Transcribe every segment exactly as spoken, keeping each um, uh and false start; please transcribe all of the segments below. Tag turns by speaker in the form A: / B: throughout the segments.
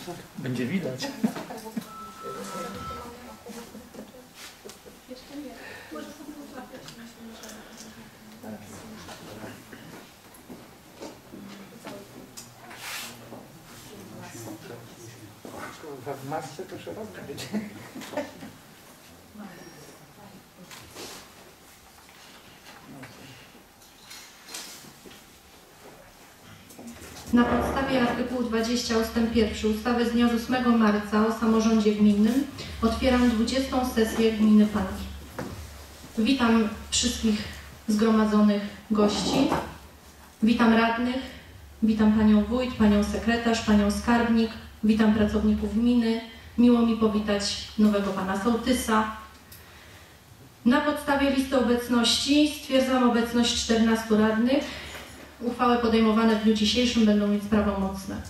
A: Będzie widać.
B: W masce to szeroko będzie.
C: Na podstawie artykułu dwudziestego ustęp pierwszy ustawy z dnia ósmego marca o samorządzie gminnym otwieram dwudziestą sesję Gminy Panki. Witam wszystkich zgromadzonych gości, witam radnych, witam panią wójt, panią sekretarz, panią skarbnik, witam pracowników gminy. Miło mi powitać nowego pana sołtysa. Na podstawie listy obecności stwierdzam obecność czternastu radnych. Uchwały podejmowane w dniu dzisiejszym będą mieć prawomocne.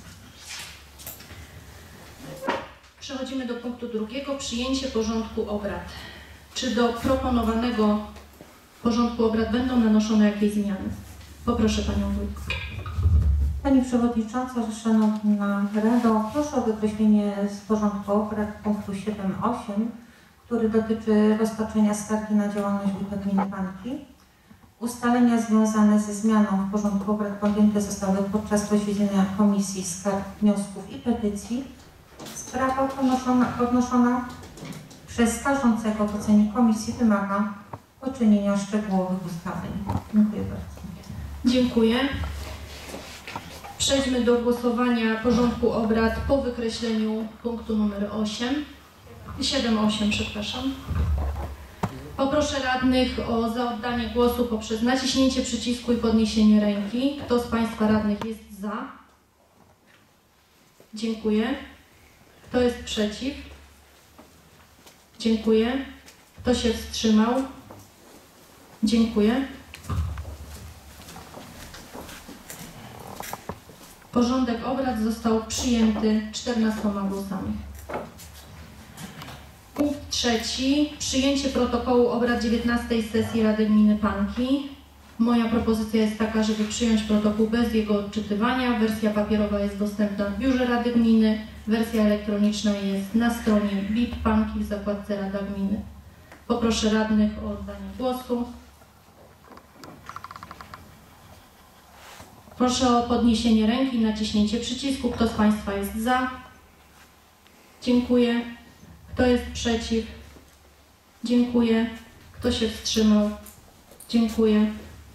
C: Przechodzimy do punktu drugiego. Przyjęcie porządku obrad. Czy do proponowanego porządku obrad będą nanoszone jakieś zmiany? Poproszę panią wójt.
D: Pani Przewodnicząca, Szanowna Rado, proszę o wykreślenie z porządku obrad punktu siedem osiem, który dotyczy rozpatrzenia skargi na działalność Wójta Gminy Panki. Ustalenia związane ze zmianą w porządku obrad podjęte zostały podczas posiedzenia Komisji Skarg, Wniosków i Petycji. Sprawa podnoszona, podnoszona przez skarżącego w ocenie komisji wymaga poczynienia szczegółowych ustaleń. Dziękuję bardzo.
C: Dziękuję. Przejdźmy do głosowania porządku obrad po wykreśleniu punktu numer osiem. siedem osiem, przepraszam. Poproszę radnych o zaoddanie głosu poprzez naciśnięcie przycisku i podniesienie ręki. Kto z państwa radnych jest za? Dziękuję. Kto jest przeciw? Dziękuję. Kto się wstrzymał? Dziękuję. Porządek obrad został przyjęty czternastoma głosami. Punkt trzeci. Przyjęcie protokołu obrad dziewiętnastej sesji Rady Gminy Panki. Moja propozycja jest taka, żeby przyjąć protokół bez jego odczytywania. Wersja papierowa jest dostępna w biurze Rady Gminy. Wersja elektroniczna jest na stronie B I P Panki w zakładce Rada Gminy. Poproszę radnych o oddanie głosu. Proszę o podniesienie ręki i naciśnięcie przycisku. Kto z państwa jest za? Dziękuję. Kto jest przeciw? Dziękuję. Kto się wstrzymał? Dziękuję.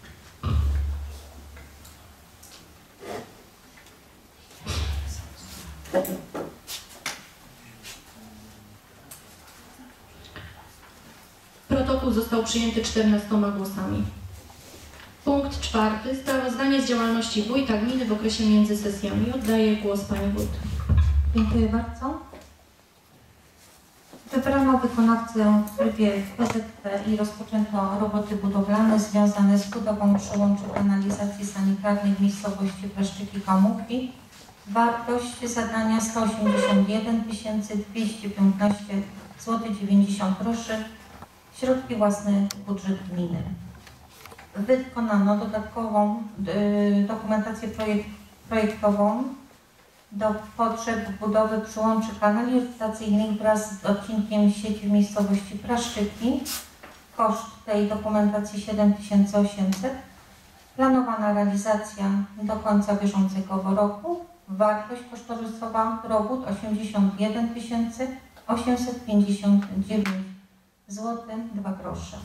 C: Protokół został przyjęty czternastoma głosami. Punkt czwarty. Sprawozdanie z działalności wójta gminy w okresie między sesjami. Oddaję głos pani wójt.
D: Dziękuję bardzo. Wybrano wykonawcę w trybie P Z P i rozpoczęto roboty budowlane związane z budową przełączy kanalizacji sanitarnej w miejscowości Praszczyki Kamówki. Wartość zadania sto osiemdziesiąt jeden tysięcy dwieście piętnaście złotych dziewięćdziesiąt groszy. Środki własne budżet gminy. Wykonano dodatkową y, dokumentację projekt, projektową do potrzeb budowy przyłączy kanalizacyjnych wraz z odcinkiem sieci w miejscowości Praszczyki. Koszt tej dokumentacji siedem tysięcy osiemset. Planowana realizacja do końca bieżącego roku. Wartość kosztorysowa robót osiemdziesiąt jeden tysięcy osiemset pięćdziesiąt dziewięć złotych dwa grosze.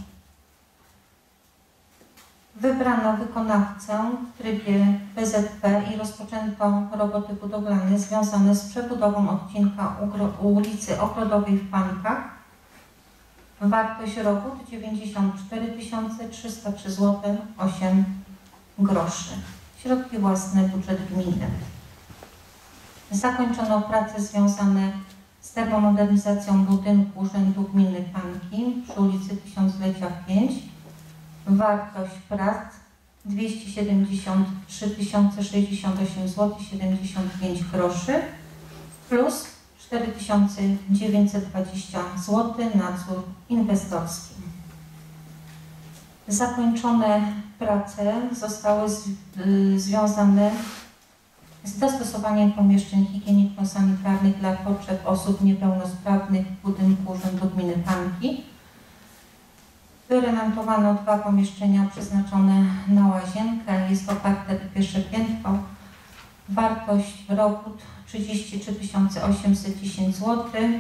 D: Wybrano wykonawcę w trybie P Z P i rozpoczęto roboty budowlane związane z przebudową odcinka ulicy Ogrodowej w Pankach. Wartość robót dziewięćdziesiąt cztery tysiące trzysta trzy złote osiem groszy. Środki własne budżet gminy. Zakończono prace związane z termomodernizacją budynku Urzędu Gminy Panki przy ulicy Tysiąclecia pięć. Wartość prac dwieście siedemdziesiąt trzy tysiące sześćdziesiąt osiem złotych siedemdziesiąt pięć groszy plus cztery tysiące dziewięćset dwadzieścia złotych nadzór inwestorski. Zakończone prace zostały z, y, związane z dostosowaniem pomieszczeń higieniczno-sanitarnych dla potrzeb osób niepełnosprawnych w budynku Urzędu Gminy Panki. Wyremontowano dwa pomieszczenia przeznaczone na łazienkę. Jest to parter i pierwsze piętro. Wartość robót trzydzieści trzy tysiące osiemset dziesięć złotych.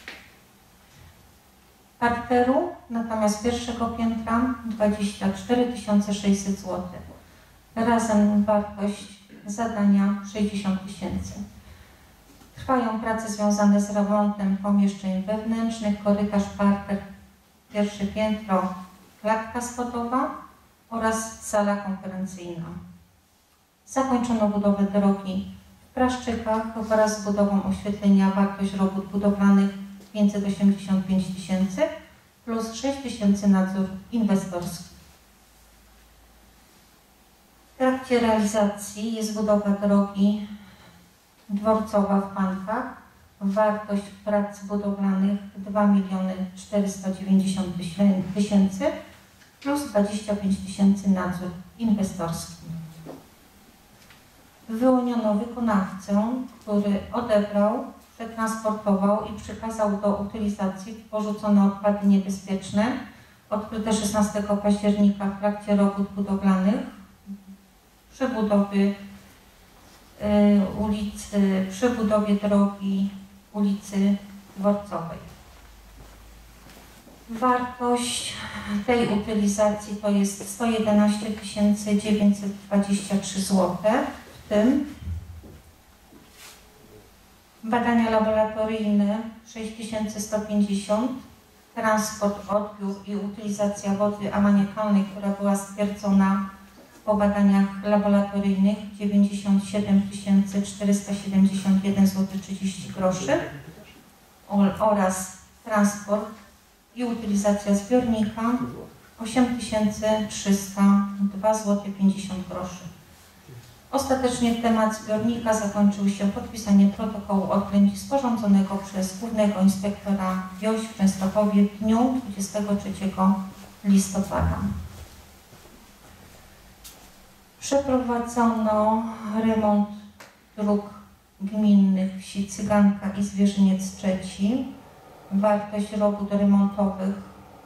D: Parteru, natomiast pierwszego piętra dwadzieścia cztery tysiące sześćset złotych. Razem wartość zadania sześćdziesiąt tysięcy. Trwają prace związane z remontem pomieszczeń wewnętrznych, korytarz, parter, pierwsze piętro, klatka schodowa oraz sala konferencyjna. Zakończono budowę drogi w Praszczykach wraz z budową oświetlenia. Wartość robót budowlanych pięćset osiemdziesiąt pięć tysięcy plus sześć tysięcy nadzór inwestorski. W trakcie realizacji jest budowa drogi dworcowa w Pankach. Wartość prac budowlanych dwa miliony czterysta dziewięćdziesiąt tysięcy plus dwadzieścia pięć tysięcy nadzór inwestorski. Wyłoniono wykonawcę, który odebrał, przetransportował i przekazał do utylizacji porzucone odpady niebezpieczne odkryte szesnastego października w trakcie robót budowlanych przebudowy y, ulicy, przebudowie drogi ulicy Dworcowej. Wartość tej utylizacji to jest sto jedenaście tysięcy dziewięćset dwadzieścia trzy złote, w tym badania laboratoryjne sześć tysięcy sto pięćdziesiąt, transport, odbiór i utylizacja wody amoniakalnej, która była stwierdzona po badaniach laboratoryjnych dziewięćdziesiąt siedem tysięcy czterysta siedemdziesiąt jeden złotych trzydzieści groszy oraz transport i utylizacja zbiornika osiem tysięcy trzysta dwa złote pięćdziesiąt groszy. Ostatecznie temat zbiornika zakończył się podpisaniem protokołu odkręci sporządzonego przez Głównego Inspektora Wioś w Częstochowie w dniu dwudziestego trzeciego listopada. Przeprowadzono remont dróg gminnych wsi Cyganka i Zwierzyniec Trzeci. Wartość robót remontowych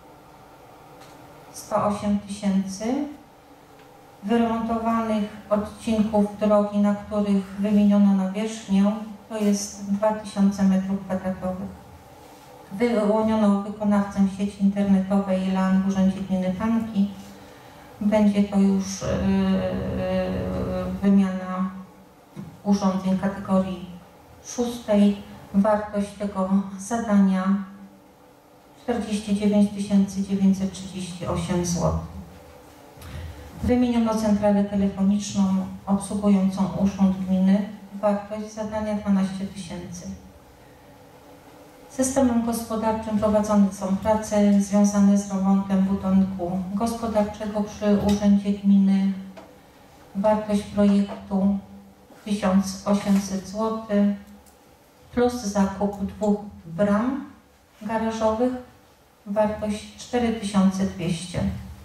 D: sto osiem tysięcy. Wyremontowanych odcinków drogi, na których wymieniono nawierzchnię, to jest dwa tysiące metrów kwadratowych. Wyłoniono wykonawcę sieci internetowej LAN w Urzędzie Gminy Panki. Będzie to już yy, wymiana urządzeń kategorii szóstej. Wartość tego zadania czterdzieści dziewięć tysięcy dziewięćset trzydzieści osiem złotych. Wymieniono centralę telefoniczną obsługującą urząd gminy. Wartość zadania dwanaście tysięcy. Systemem gospodarczym prowadzone są prace związane z remontem budynku gospodarczego przy Urzędzie Gminy. Wartość projektu tysiąc osiemset złotych plus zakup dwóch bram garażowych. Wartość cztery tysiące dwieście.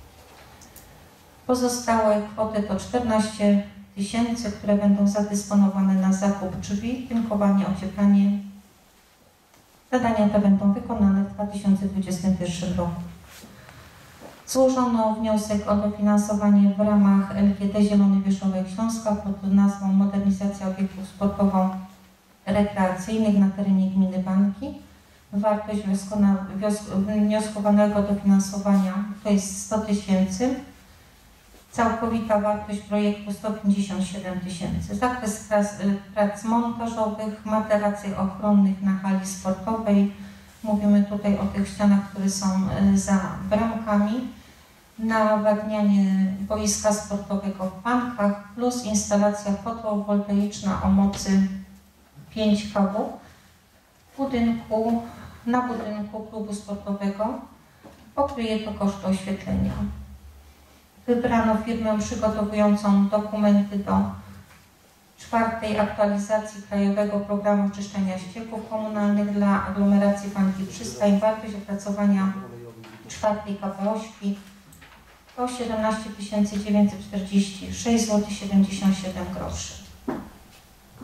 D: Pozostałe kwoty to czternaście tysięcy, które będą zadysponowane na zakup drzwi, tynkowanie, ocieplanie. Zadania te będą wykonane w dwa tysiące dwudziestym pierwszym roku. Złożono wniosek o dofinansowanie w ramach L G D Zielony Wierzchołek Śląska pod nazwą Modernizacja obiektów sportowo-rekreacyjnych na terenie gminy Banki. Wartość wnioskowanego dofinansowania to jest sto tysięcy. Całkowita wartość projektu sto pięćdziesiąt siedem tysięcy. Zakres prac, prac montażowych, materacji ochronnych na hali sportowej. Mówimy tutaj o tych ścianach, które są za bramkami. Nawadnianie boiska sportowego w Pankach plus instalacja fotowoltaiczna o mocy pięć kW w budynku, na budynku klubu sportowego. Pokryje to koszty oświetlenia. Wybrano firmę przygotowującą dokumenty do czwartej aktualizacji Krajowego Programu Czyszczenia Ścieków Komunalnych dla aglomeracji Panki Przystań. Wartość opracowania czwartej K P ośki to siedemnaście tysięcy dziewięćset czterdzieści sześć złotych siedemdziesiąt siedem groszy.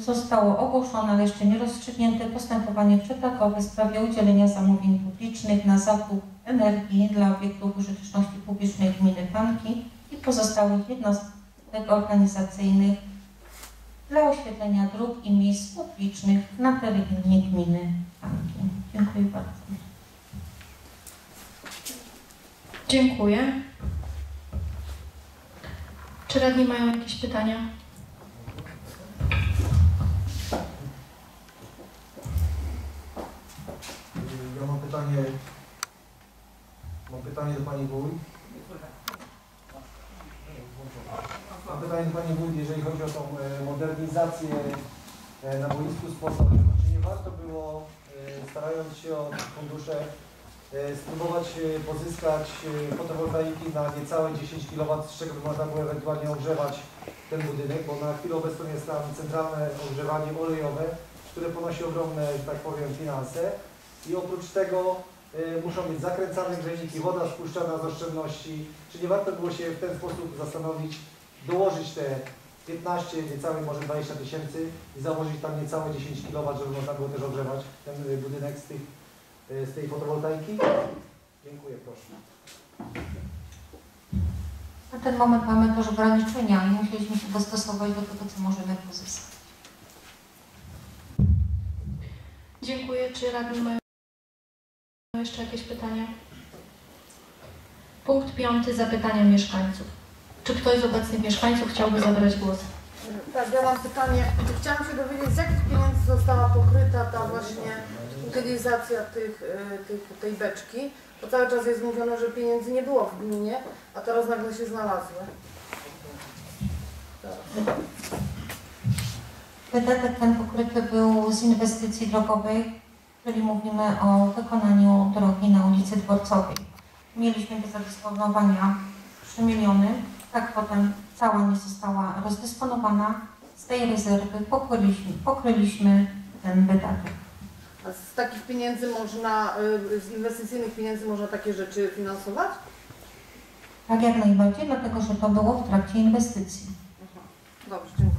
D: zostało ogłoszone, ale jeszcze nie rozstrzygnięte postępowanie przetargowe w sprawie udzielenia zamówień publicznych na zakup energii dla obiektów użyteczności publicznej gminy Panki i pozostałych jednostek organizacyjnych dla oświetlenia dróg i miejsc publicznych na terenie gminy Panki. Dziękuję bardzo.
C: Dziękuję. Czy radni mają jakieś pytania?
A: Ja mam pytanie, mam pytanie do Pani Wójt. Mam pytanie do Pani Wójt, jeżeli chodzi o tą modernizację na boisku sportowym. Czy nie warto było, starając się o fundusze, spróbować pozyskać fotowoltaiki na niecałe dziesięć kilowatów, z czego by można było ewentualnie ogrzewać ten budynek, bo na chwilę obecną jest tam centralne ogrzewanie olejowe, które ponosi ogromne, że tak powiem, finanse i oprócz tego y, muszą być zakręcane grzejniki, woda spuszczana z oszczędności. Czy nie warto było się w ten sposób zastanowić, dołożyć te piętnaście, niecałe może dwadzieścia tysięcy i założyć tam niecałe dziesięć kilowatów, żeby można było też ogrzewać ten budynek z, tych, y, z tej fotowoltaiki? Dziękuję, proszę.
D: Na ten moment mamy też ograniczenia i musieliśmy się dostosować do tego, co możemy pozyskać.
C: Dziękuję. Czy radni mają jeszcze jakieś pytania? Punkt piąty. Zapytania mieszkańców. Czy ktoś z obecnych mieszkańców chciałby zabrać głos?
E: Tak, ja mam pytanie. Chciałam się dowiedzieć, z jakich pieniędzy została pokryta ta właśnie utylizacja tych, tych, tej beczki, bo cały czas jest mówione, że pieniędzy nie było w gminie, a teraz nagle się znalazły.
D: Wydatek ten pokryty był z inwestycji drogowej, czyli mówimy o wykonaniu drogi na ulicy Dworcowej. Mieliśmy do zadysponowania trzy miliony, tak potem cała nie została rozdysponowana. Z tej rezerwy pokryliśmy, pokryliśmy ten wydatek.
E: A z takich pieniędzy można, z inwestycyjnych pieniędzy można takie rzeczy finansować?
D: Tak, jak najbardziej, dlatego że to było w trakcie inwestycji.
E: Aha. Dobrze, dziękuję.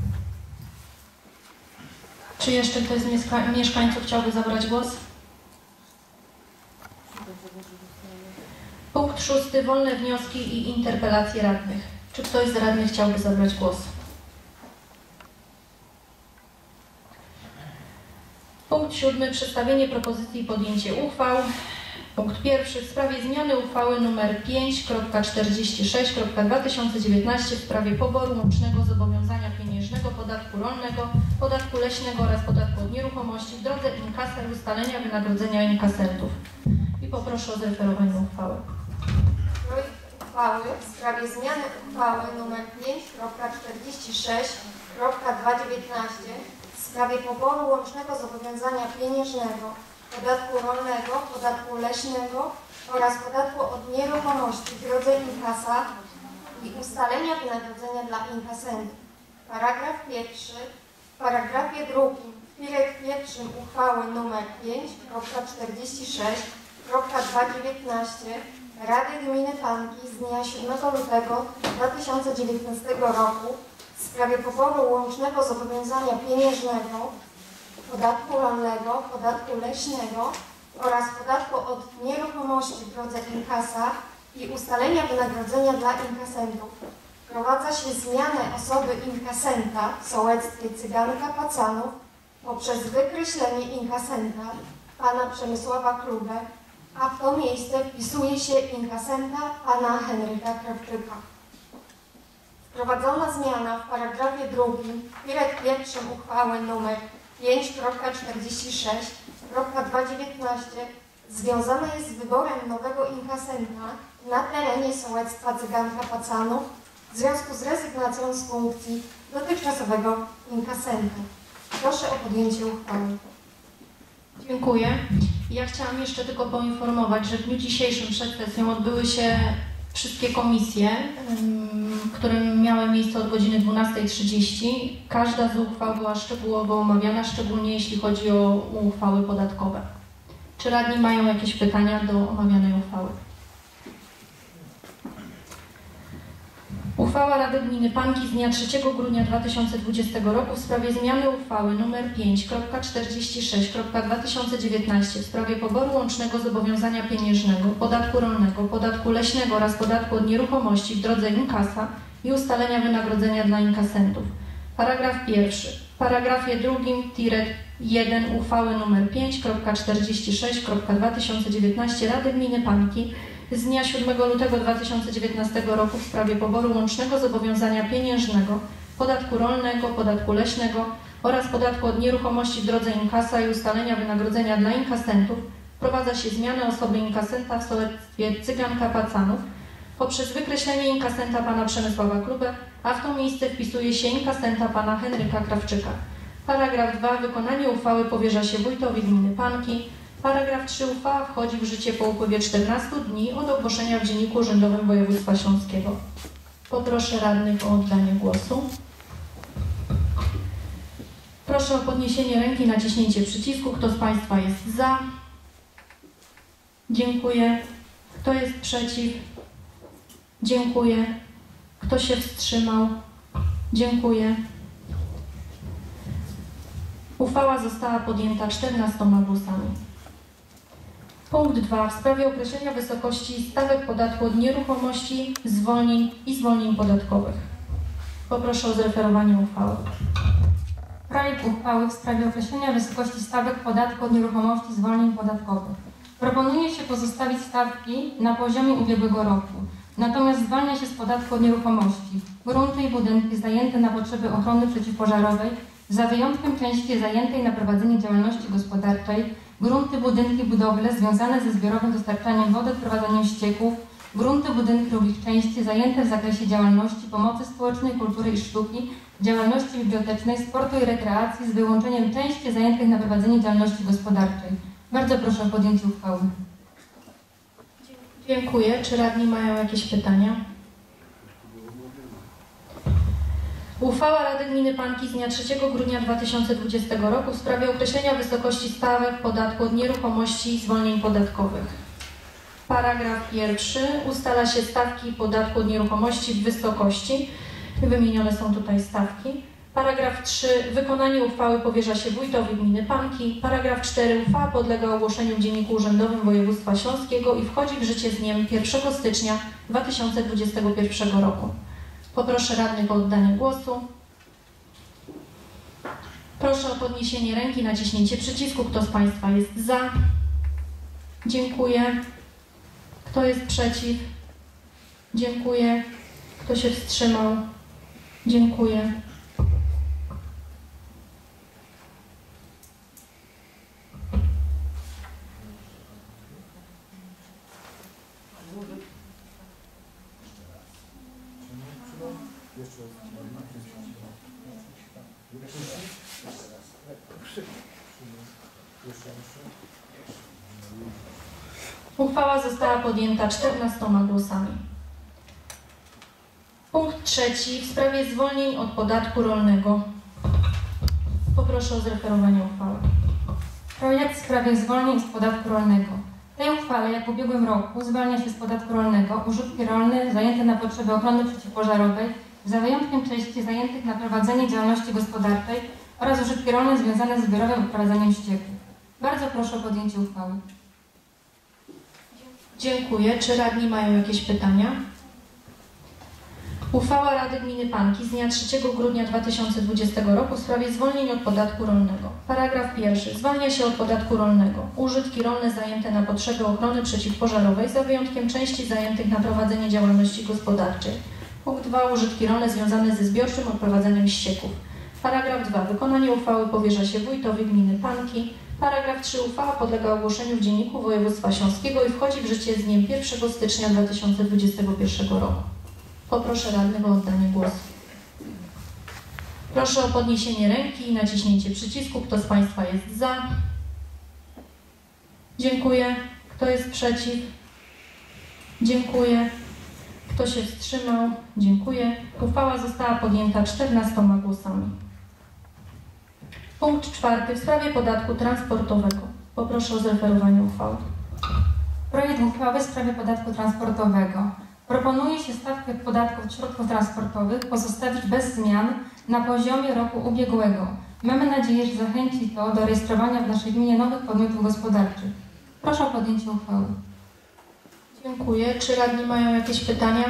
C: Czy jeszcze ktoś z mieszka mieszkańców chciałby zabrać głos? Punkt szósty. Wolne wnioski i interpelacje radnych. Czy ktoś z radnych chciałby zabrać głos? Punkt siódmy. Przedstawienie propozycji i podjęcie uchwał. Punkt pierwszy. W sprawie zmiany uchwały nr pięć czterdzieści sześć dwa tysiące dziewiętnaście w sprawie poboru łącznego zobowiązania pieniężnego, podatku rolnego, podatku leśnego oraz podatku od nieruchomości w drodze inkasa i ustalenia wynagrodzenia inkasentów. I poproszę o zreferowanie uchwały.
F: Projekt uchwały w sprawie zmiany uchwały nr pięć czterdzieści sześć dwa tysiące dziewiętnaście w sprawie poboru łącznego zobowiązania pieniężnego, podatku rolnego, podatku leśnego oraz podatku od nieruchomości w drodze inkasa i ustalenia wynagrodzenia dla inkasentów. Paragraf pierwszy. W paragrafie drugim w pirek pierwszym uchwały nr pięć czterdzieści sześć dwa tysiące dziewiętnaście Rady Gminy Panki z dnia siódmego lutego dwa tysiące dziewiętnastego roku w sprawie poboru łącznego zobowiązania pieniężnego, podatku rolnego, podatku leśnego oraz podatku od nieruchomości w drodze inkasa i ustalenia wynagrodzenia dla inkasentów. Wprowadza się zmianę osoby inkasenta w sołectwie Cyganka Pacanów poprzez wykreślenie inkasenta pana Przemysława Klubę, a w to miejsce wpisuje się inkasenta pana Henryka Krawczyka. Wprowadzona zmiana w paragrafie drugim w pirek pierwszym uchwały nr pięć czterdzieści sześć dwa tysiące dziewiętnaście związana jest z wyborem nowego inkasenta na terenie sołectwa Cyganka Pacanów w związku z rezygnacją z funkcji dotychczasowego inkasenta. Proszę o podjęcie uchwały.
C: Dziękuję. Ja chciałam jeszcze tylko poinformować, że w dniu dzisiejszym przed sesją odbyły się wszystkie komisje, które miały miejsce od godziny dwunastej trzydzieści. Każda z uchwał była szczegółowo omawiana, szczególnie jeśli chodzi o uchwały podatkowe. Czy radni mają jakieś pytania do omawianej uchwały? Uchwała Uchwała Rady Gminy Panki z dnia trzeciego grudnia dwa tysiące dwudziestego roku w sprawie zmiany uchwały nr pięć czterdzieści sześć dwa tysiące dziewiętnaście w sprawie poboru łącznego zobowiązania pieniężnego, podatku rolnego, podatku leśnego oraz podatku od nieruchomości w drodze inkasa i ustalenia wynagrodzenia dla inkasentów. Paragraf pierwszy. W paragrafie drugim tiret jeden uchwały nr pięć czterdzieści sześć dwa tysiące dziewiętnaście Rady Gminy Panki z dnia siódmego lutego dwa tysiące dziewiętnastego roku w sprawie poboru łącznego zobowiązania pieniężnego, podatku rolnego, podatku leśnego oraz podatku od nieruchomości w drodze inkasa i ustalenia wynagrodzenia dla inkasentów wprowadza się zmianę osoby inkasenta w sołectwie Cyganka-Pacanów poprzez wykreślenie inkasenta pana Przemysława Klubę, a w to miejsce wpisuje się inkasenta pana Henryka Krawczyka. Paragraf dwa. Wykonanie uchwały powierza się wójtowi gminy Panki. Paragraf trzy. Uchwała wchodzi w życie po upływie czternastu dni od ogłoszenia w Dzienniku Urzędowym Województwa Śląskiego. Poproszę radnych o oddanie głosu. Proszę o podniesienie ręki i naciśnięcie przycisku. Kto z Państwa jest za? Dziękuję. Kto jest przeciw? Dziękuję. Kto się wstrzymał? Dziękuję. Uchwała została podjęta czternastoma głosami. Punkt dwa. W sprawie określenia wysokości stawek podatku od nieruchomości, zwolnień i zwolnień podatkowych. Poproszę o zreferowanie uchwały.
G: Projekt uchwały w sprawie określenia wysokości stawek podatku od nieruchomości, zwolnień podatkowych. Proponuje się pozostawić stawki na poziomie ubiegłego roku. Natomiast zwalnia się z podatku od nieruchomości grunty i budynki zajęte na potrzeby ochrony przeciwpożarowej, za wyjątkiem części zajętej na prowadzenie działalności gospodarczej, grunty, budynki, budowle związane ze zbiorowym dostarczaniem wody, odprowadzaniem ścieków, grunty, budynki lub ich części zajęte w zakresie działalności pomocy społecznej, kultury i sztuki, działalności bibliotecznej, sportu i rekreacji z wyłączeniem części zajętych na prowadzenie działalności gospodarczej. Bardzo proszę o podjęcie uchwały.
C: Dziękuję. Czy radni mają jakieś pytania? Uchwała Rady Gminy Panki z dnia trzeciego grudnia dwa tysiące dwudziestego roku w sprawie określenia wysokości stawek podatku od nieruchomości i zwolnień podatkowych. Paragraf pierwszy. Ustala się stawki podatku od nieruchomości w wysokości. Wymienione są tutaj stawki. Paragraf trzy. Wykonanie uchwały powierza się wójtowi gminy Panki. Paragraf cztery. Uchwała podlega ogłoszeniu w Dzienniku Urzędowym Województwa Śląskiego i wchodzi w życie z dniem pierwszego stycznia dwa tysiące dwudziestego pierwszego roku. Poproszę radnych o oddanie głosu. Proszę o podniesienie ręki, naciśnięcie przycisku. Kto z Państwa jest za? Dziękuję. Kto jest przeciw? Dziękuję. Kto się wstrzymał? Dziękuję. Uchwała została podjęta czternastoma głosami. Punkt trzeci. W sprawie zwolnień od podatku rolnego. Poproszę o zreferowanie uchwały.
G: Projekt w sprawie zwolnień z podatku rolnego. W tej uchwale, jak w ubiegłym roku, zwalnia się z podatku rolnego użytki rolne zajęte na potrzeby ochrony przeciwpożarowej, za wyjątkiem części zajętych na prowadzenie działalności gospodarczej oraz użytki rolne związane z zbiorowym odprowadzaniem ścieków. Bardzo proszę o podjęcie uchwały.
C: Dziękuję. Czy radni mają jakieś pytania? Uchwała Rady Gminy Panki z dnia trzeciego grudnia dwa tysiące dwudziestego roku w sprawie zwolnień od podatku rolnego. Paragraf pierwszy. Zwalnia się od podatku rolnego użytki rolne zajęte na potrzeby ochrony przeciwpożarowej, za wyjątkiem części zajętych na prowadzenie działalności gospodarczej. Punkt dwa. Użytki rolne związane ze zbiorczym odprowadzaniem ścieków. Paragraf dwa. Wykonanie uchwały powierza się wójtowi gminy Panki. Paragraf trzy. Uchwała podlega ogłoszeniu w Dzienniku Województwa Śląskiego i wchodzi w życie z dniem pierwszego stycznia dwa tysiące dwudziestego pierwszego roku. Poproszę radnych o oddanie głosu. Proszę o podniesienie ręki i naciśnięcie przycisku. Kto z Państwa jest za? Dziękuję. Kto jest przeciw? Dziękuję. Kto się wstrzymał? Dziękuję. Uchwała została podjęta czternastoma głosami. Punkt czwarty. W sprawie podatku transportowego. Poproszę o zreferowanie uchwały.
G: Projekt uchwały w sprawie podatku transportowego. Proponuje się stawkę podatku od środków transportowych pozostawić bez zmian na poziomie roku ubiegłego. Mamy nadzieję, że zachęci to do rejestrowania w naszej gminie nowych podmiotów gospodarczych. Proszę o podjęcie uchwały.
C: Dziękuję. Czy radni mają jakieś pytania?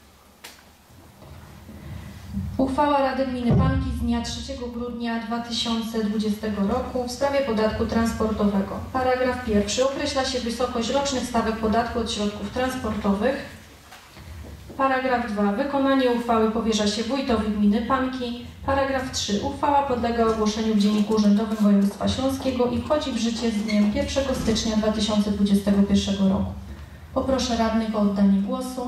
C: Uchwała Rady Gminy Panki z dnia trzeciego grudnia dwa tysiące dwudziestego roku w sprawie podatku transportowego. Paragraf pierwszy. Określa się wysokość rocznych stawek podatku od środków transportowych. Paragraf dwa. Wykonanie uchwały powierza się wójtowi gminy Panki. Paragraf trzy. Uchwała podlega ogłoszeniu w Dzienniku Urzędowym Województwa Śląskiego i wchodzi w życie z dniem pierwszego stycznia dwa tysiące dwudziestego pierwszego roku. Poproszę radnych o oddanie głosu.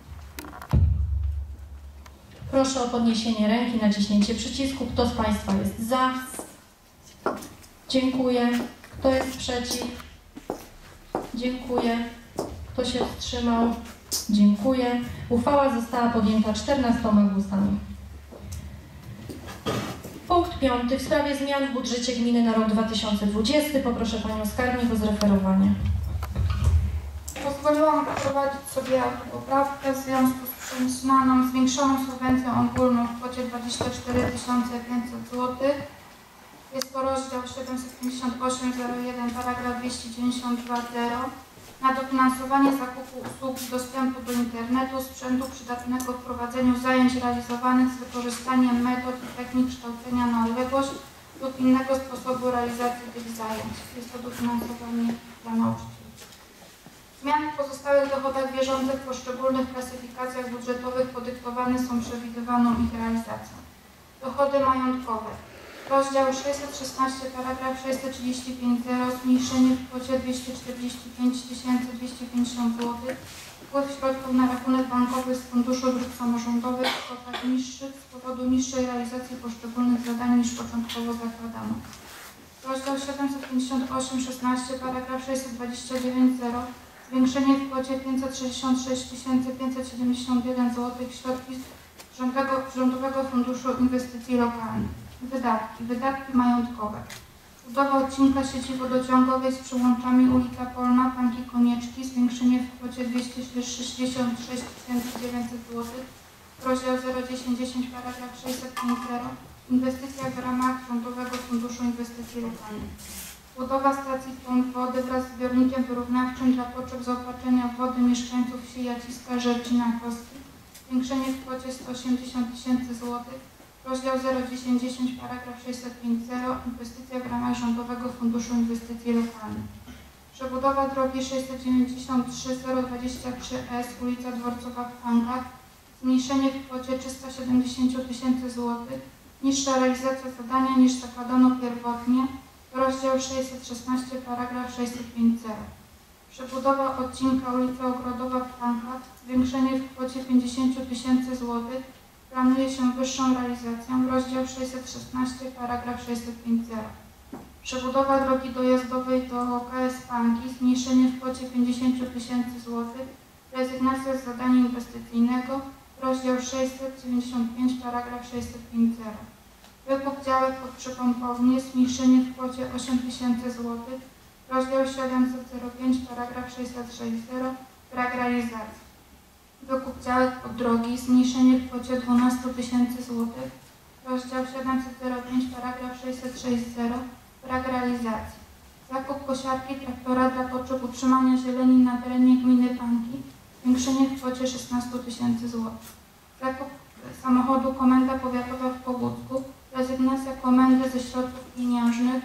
C: Proszę o podniesienie ręki, naciśnięcie przycisku. Kto z Państwa jest za? Dziękuję. Kto jest przeciw? Dziękuję. Kto się wstrzymał? Dziękuję. Uchwała została podjęta czternastoma głosami. Punkt piąty. W sprawie zmian w budżecie gminy na rok dwa tysiące dwudziesty. Poproszę Panią Skarbnik o zreferowanie.
H: Pozwoliłam wprowadzić sobie poprawkę w związku z przemyślaną, zwiększoną subwencją ogólną w kwocie dwadzieścia cztery tysiące pięćset złotych. Jest to rozdział siedemset pięćdziesiąt osiem zero jeden, paragraf dwieście dziewięćdziesiąt dwa zero na dofinansowanie zakupu usług z dostępu do internetu, sprzętu przydatnego w prowadzeniu zajęć realizowanych z wykorzystaniem metod i technik kształcenia na odległość lub innego sposobu realizacji tych zajęć. Jest to dofinansowanie dla nauczycieli. Zmiany w pozostałych dochodach bieżących w poszczególnych klasyfikacjach budżetowych podyktowane są przewidywaną ich realizacją. Dochody majątkowe. Rozdział sześćset szesnaście, paragraf sześćset trzydzieści pięć zero, zmniejszenie w kwocie dwieście czterdzieści pięć tysięcy dwieście pięćdziesiąt złotych. Wpływ środków na rachunek bankowy z Funduszu Dróg Samorządowych w kwotach niższych z powodu niższej realizacji poszczególnych zadań niż początkowo zakładano. Rozdział siedemset pięćdziesiąt osiem szesnaście, paragraf sześćset dwadzieścia dziewięć zero. Zwiększenie w kwocie pięćset sześćdziesiąt sześć tysięcy pięćset siedemdziesiąt jeden złotych środki z Rządowego, Rządowego Funduszu Inwestycji Lokalnych. Wydatki. Wydatki majątkowe. Budowa odcinka sieci wodociągowej z przyłączami ulica Polna, Panki Konieczki. Zwiększenie w kwocie dwieście sześćdziesiąt sześć tysięcy dziewięćset złotych. Rozdział zero dziesięć dziesięć, paragraf sześćset pięć zero. Inwestycja w ramach Rządowego Funduszu Inwestycji Lokalnych. Budowa stacji pomp wody wraz z zbiornikiem wyrównawczym dla potrzeb zaopatrzenia w wody mieszkańców wsi Jaciska, Żercina, Kostki. Zwiększenie w kwocie sto osiemdziesiąt tysięcy złotych. Rozdział zero dziesięć dziesięć, paragraf sześćset pięć zero. Inwestycja w ramach Rządowego Funduszu Inwestycji Lokalnych. Przebudowa drogi sześćset dziewięćdziesiąt trzy zero dwadzieścia trzy S, ulica Dworcowa w Pankach. Zmniejszenie w kwocie trzysta siedemdziesiąt tysięcy złotych. Niższa realizacja zadania niż zakładano pierwotnie. Rozdział sześćset szesnaście, paragraf sześćset pięć zero. Przebudowa odcinka ulica Ogrodowa w Pankach. Zwiększenie w kwocie pięćdziesiąt tysięcy złotych. Planuje się wyższą realizację. Rozdział sześćset szesnaście, paragraf sześćset pięć zero. Przebudowa drogi dojazdowej do K S Panki. Zmniejszenie w kwocie pięćdziesiąt tysięcy złotych. Rezygnacja z zadania inwestycyjnego. Rozdział sześćset dziewięćdziesiąt pięć, paragraf sześćset pięć zero. Wykup działek pod przypompownię, zmniejszenie w kwocie osiem tysięcy złotych. Rozdział siedemset pięć, paragraf sześćset sześćdziesiąt, brak realizacji. Wykup działek pod drogi, zmniejszenie w kwocie dwanaście tysięcy złotych. Rozdział siedemset pięć, paragraf sześćset sześćdziesiąt, brak realizacji. Zakup kosiarki traktora dla potrzeb utrzymania zieleni na terenie gminy Panki, zwiększenie w kwocie szesnaście tysięcy złotych. Zakup samochodu Komenda Powiatowa w Pogódzku, rezygnacja komendy ze środków pieniężnych,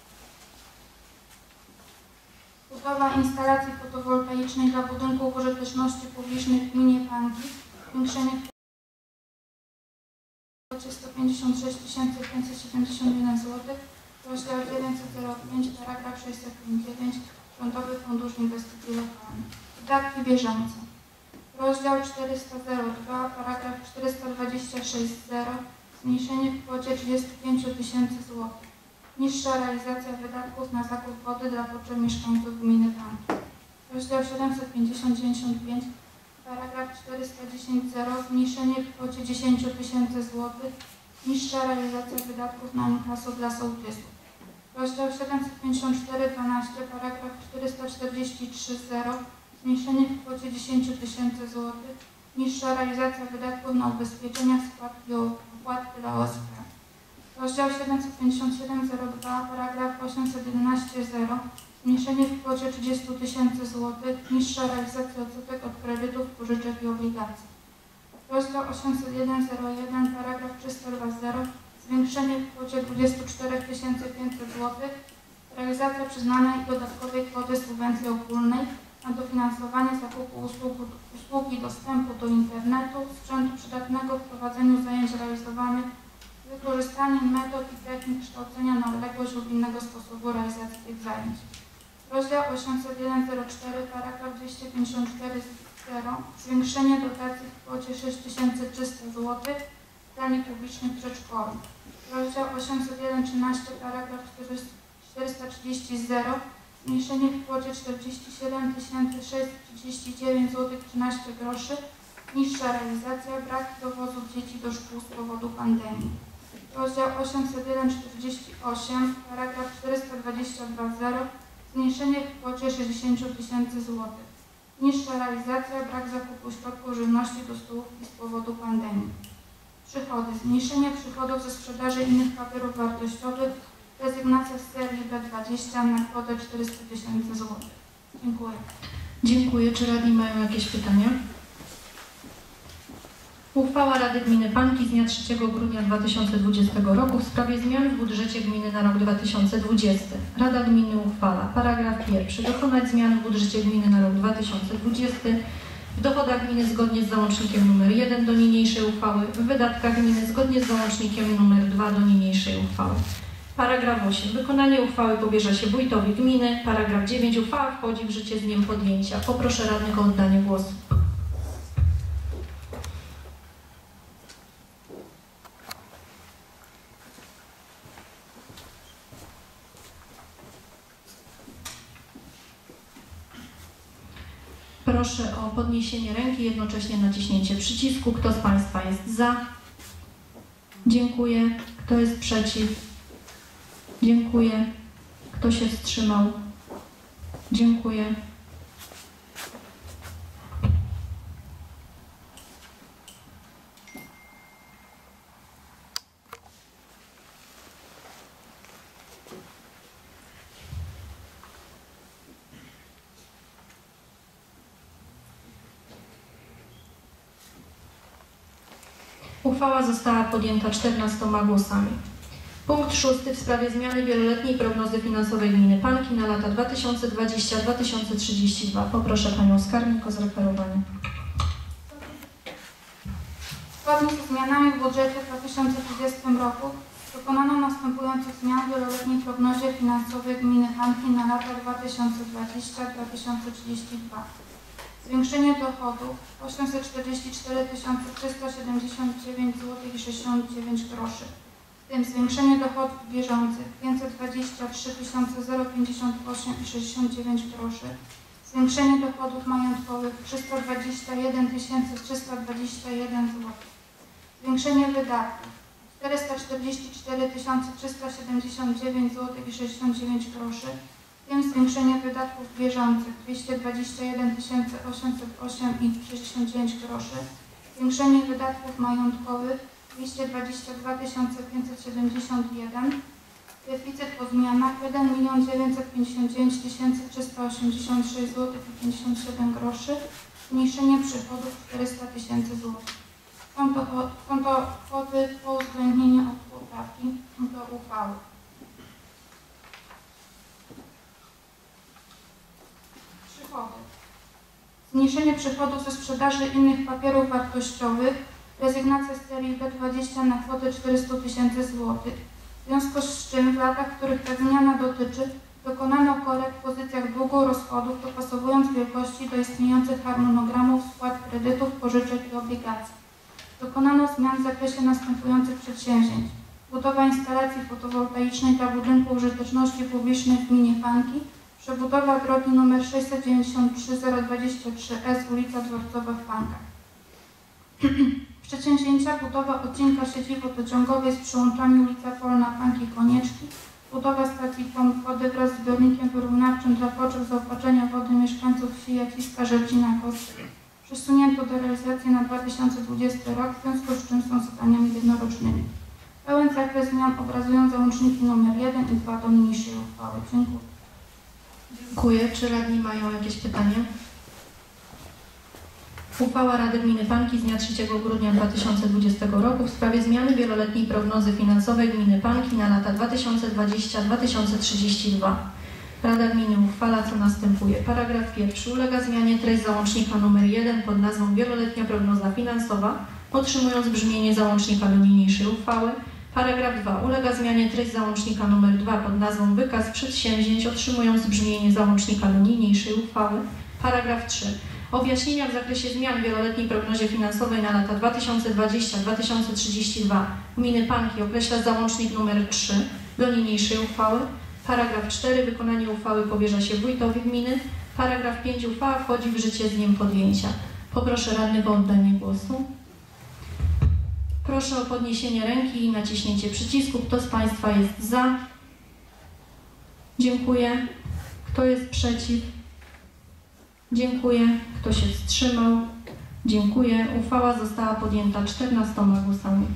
H: budowa instalacji fotowoltaicznej dla budynków użyteczności publicznej w gminie Panki, zwiększenie w kwocie sto pięćdziesiąt sześć tysięcy pięćset siedemdziesiąt jeden złotych, rozdział dziewięćset pięć, paragraf sześćset pięćdziesiąt, Rządowy Fundusz Inwestycji Lokalnych. Wydatki bieżące. Rozdział czterysta dwa, paragraf czterysta dwadzieścia sześć zero, zmniejszenie w kwocie trzydzieści pięć tysięcy złotych. Niższa realizacja wydatków na zakup wody dla potrzeb mieszkańców gminy Panki. Rozdział siedemset pięćdziesiąt dziewięćdziesiąt pięć, paragraf czterysta dziesięć zero, zmniejszenie w kwocie dziesięć tysięcy złotych. Niższa realizacja wydatków na inkaso dla sołtysów. Rozdział siedemset pięćdziesiąt cztery dwanaście, paragraf czterysta czterdzieści trzy zero, zmniejszenie w kwocie dziesięć tysięcy złotych. Niższa realizacja wydatków na ubezpieczenia, składki i opłaty dla O S P. Rozdział siedemset pięćdziesiąt siedem zero dwa, paragraf osiemset jedenaście zero. Zmniejszenie w kwocie trzydzieści tysięcy złotych. Niższa realizacja odsetek od kredytów, pożyczek i obligacji. Rozdział osiemset jeden zero jeden, paragraf trzysta dwa zero. Zwiększenie w kwocie dwadzieścia cztery tysiące pięćset złotych. Realizacja przyznanej dodatkowej kwoty subwencji ogólnej na dofinansowanie zakupu usług, usługi dostępu do internetu, sprzętu przydatnego w prowadzeniu zajęć realizowanych, wykorzystaniem metod i technik kształcenia na odległość lub innego sposobu realizacji tych zajęć. Rozdział osiemset jeden zero cztery, paragraf dwieście pięćdziesiąt cztery zero. Zwiększenie dotacji w kwocie sześć tysięcy trzysta złotych w planie publicznym przedszkolu. Rozdział osiemset jeden trzynaście, paragraf czterysta trzydzieści zero. Zmniejszenie w kwocie czterdzieści siedem tysięcy sześćset trzydzieści dziewięć złotych trzynaście groszy. Niższa realizacja, brak dowozów dzieci do szkół z powodu pandemii. Rozdział osiemset jeden czterdzieści osiem, paragraf czterysta dwadzieścia dwa zero. Zmniejszenie w kwocie sześćdziesiąt tysięcy złotych. Niższa realizacja, brak zakupu środków żywności do stołówki z powodu pandemii. Przychody. Zmniejszenie przychodów ze sprzedaży innych papierów wartościowych. Rezygnacja z serii B dwadzieścia na kwotę czterysta tysięcy złotych. Dziękuję.
C: Dziękuję. Czy radni mają jakieś pytania? Uchwała Rady Gminy Panki z dnia trzeciego grudnia dwa tysiące dwudziestego roku w sprawie zmian w budżecie gminy na rok dwa tysiące dwudziesty. Rada Gminy uchwala. Paragraf pierwszy. Dokonać zmian w budżecie gminy na rok dwa tysiące dwudziesty. W dochodach gminy zgodnie z załącznikiem numer jeden do niniejszej uchwały. W wydatkach gminy zgodnie z załącznikiem numer dwa do niniejszej uchwały. Paragraf osiem. Wykonanie uchwały powierza się wójtowi gminy. Paragraf dziewięć. Uchwała wchodzi w życie z dniem podjęcia. Poproszę radnych o oddanie głosu. Proszę o podniesienie ręki, jednocześnie naciśnięcie przycisku. Kto z Państwa jest za? Dziękuję. Kto jest przeciw? Dziękuję. Kto się wstrzymał? Dziękuję. Uchwała została podjęta czternastoma głosami. Punkt szósty w sprawie zmiany wieloletniej prognozy finansowej gminy Panki na lata dwa tysiące dwudziesty do dwa tysiące trzydziestego drugiego. Poproszę Panią Skarbnik o zreferowanie.
H: Zgodnie ze zmianami w budżecie w dwa tysiące dwudziestym roku dokonano następujących zmian w wieloletniej prognozie finansowej gminy Panki na lata dwa tysiące dwudziesty do dwa tysiące trzydziestego drugiego. Zwiększenie dochodów osiemset czterdzieści cztery tysiące trzysta siedemdziesiąt dziewięć złotych sześćdziesiąt dziewięć groszy. W tym zwiększenie dochodów bieżących pięćset dwadzieścia trzy tysiące pięćdziesiąt osiem złotych sześćdziesiąt dziewięć groszy. Zwiększenie dochodów majątkowych trzysta dwadzieścia jeden tysięcy trzysta dwadzieścia jeden złotych. Zwiększenie wydatków czterysta czterdzieści cztery tysiące trzysta siedemdziesiąt dziewięć złotych sześćdziesiąt dziewięć groszy. W tym zwiększenie wydatków bieżących dwieście dwadzieścia jeden tysięcy osiemset osiem złotych sześćdziesiąt dziewięć groszy. Zwiększenie wydatków majątkowych dwieście dwadzieścia dwa tysiące pięćset siedemdziesiąt jeden. Deficyt po zmianach jeden milion dziewięćset pięćdziesiąt dziewięć tysięcy trzysta osiemdziesiąt sześć złotych pięćdziesiąt siedem groszy. Zmniejszenie przychodów czterysta tysięcy złotych. Są to, są to kwoty po uwzględnieniu od poprawki do uchwały. Przychody. Zmniejszenie przychodów ze sprzedaży innych papierów wartościowych, rezygnacja z serii B dwadzieścia na kwotę czterysta tysięcy złotych. W związku z czym w latach, których ta zmiana dotyczy, dokonano korekt w pozycjach długu rozchodów, dopasowując wielkości do istniejących harmonogramów spłat kredytów, pożyczek i obligacji. Dokonano zmian w zakresie następujących przedsięwzięć. Budowa instalacji fotowoltaicznej dla budynku użyteczności publicznej w gminie Panki, przebudowa drogi nr sześćset dziewięćdziesiąt trzy zero dwadzieścia trzy S, ulica Dworcowa w Pankach. Przedsięwzięcia: budowa odcinka sieci wodociągowej z przyłączami ulica Polna, Panki, Konieczki, budowa stacji pomp wody wraz z zbiornikiem wyrównawczym dla potrzeb zaopatrzenia wody mieszkańców wsi Jaciska, Żelcina, Kosty przesunięto do realizacji na dwa tysiące dwudziesty rok, w związku z czym są zadaniami jednorocznymi. Pełen zakres zmian obrazują załączniki nr jeden i dwa do niniejszej uchwały. Dziękuję.
C: Dziękuję. Czy radni mają jakieś pytania? Uchwała Rady Gminy Panki z dnia trzeciego grudnia dwa tysiące dwudziestego roku w sprawie zmiany wieloletniej prognozy finansowej Gminy Panki na lata dwa tysiące dwudziesty do dwa tysiące trzydziestego drugiego. Rada Gminy uchwala, co następuje. Paragraf pierwszy. Ulega zmianie treść załącznika nr jeden pod nazwą Wieloletnia prognoza finansowa, otrzymując brzmienie załącznika do niniejszej uchwały. Paragraf dwa. Ulega zmianie treść załącznika nr dwa pod nazwą Wykaz przedsięwzięć, otrzymując brzmienie załącznika do niniejszej uchwały. Paragraf trzy. Objaśnienia w zakresie zmian w wieloletniej prognozie finansowej na lata dwa tysiące dwudziesty do dwa tysiące trzydziestego drugiego Gminy Panki określa załącznik nr trzy do niniejszej uchwały. Paragraf cztery. Wykonanie uchwały powierza się wójtowi gminy. Paragraf pięć. Uchwała wchodzi w życie z dniem podjęcia. Poproszę radnych o oddanie głosu. Proszę o podniesienie ręki i naciśnięcie przycisku. Kto z Państwa jest za? Dziękuję. Kto jest przeciw? Dziękuję. Kto się wstrzymał? Dziękuję. Uchwała została podjęta czternastoma głosami.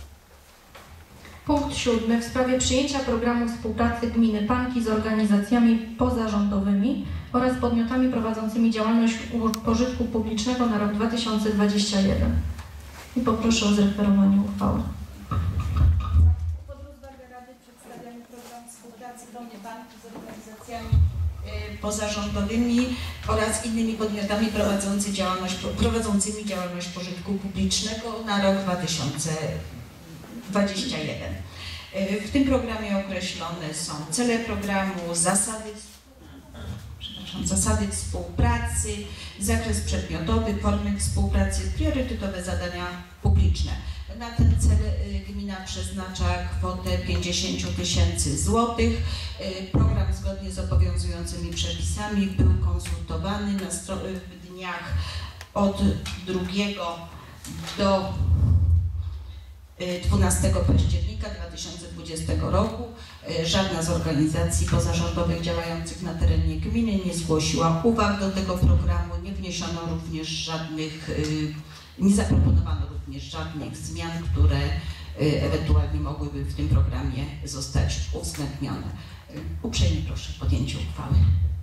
C: Punkt siódmy. W sprawie przyjęcia programu współpracy Gminy Panki z organizacjami pozarządowymi oraz podmiotami prowadzącymi działalność pożytku publicznego na rok dwa tysiące dwudziesty pierwszy. I poproszę o zreferowanie uchwały.
I: Pod rozwagę Rady przedstawiamy program współpracy Gminy Panki z organizacjami y, pozarządowymi oraz innymi podmiotami prowadzący działalność, prowadzącymi działalność pożytku publicznego na rok dwa tysiące dwudziesty pierwszy. W tym programie określone są cele programu, zasady, przepraszam, zasady współpracy, zakres przedmiotowy, formy współpracy, priorytetowe zadania publiczne. Na ten cel gmina przeznacza kwotę pięćdziesiąt tysięcy złotych. Program zgodnie z obowiązującymi przepisami był konsultowany na w dniach od drugiego do dwunastego października dwa tysiące dwudziestego roku. Żadna z organizacji pozarządowych działających na terenie gminy nie zgłosiła uwag do tego programu, nie wniesiono również żadnych, nie zaproponowano również żadnych zmian, które ewentualnie mogłyby w tym programie zostać uwzględnione. Uprzejmie proszę o podjęcie uchwały.